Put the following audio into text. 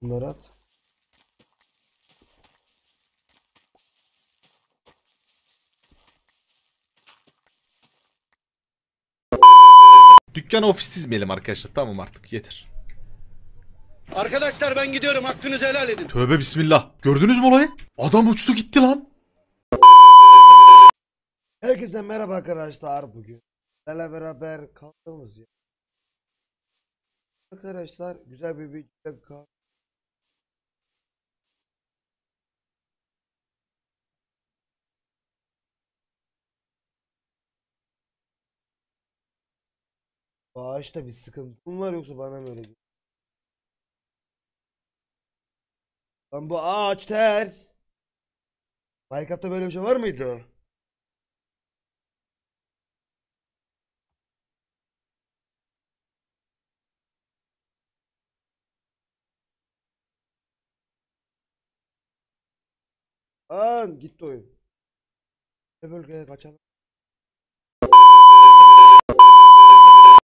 Bunları at. Dükkanı ofis dizmeyelim arkadaşlar. Tamam artık yeter. Arkadaşlar ben gidiyorum. Hakkınızı helal edin. Tövbe bismillah. Gördünüz mü olayı? Adam uçtu gitti lan. Herkese merhaba arkadaşlar bugün. Sizlerle beraber kaldığımız yer. Arkadaşlar güzel bir video Bağışta bir sıkıntı mı var yoksa bana mı öyle geliyor? Lan bu ağaç ters. Minecraft'ta böyle bir şey var mıydı? Lan gitti oyun. Ne bölgeye kaçalım.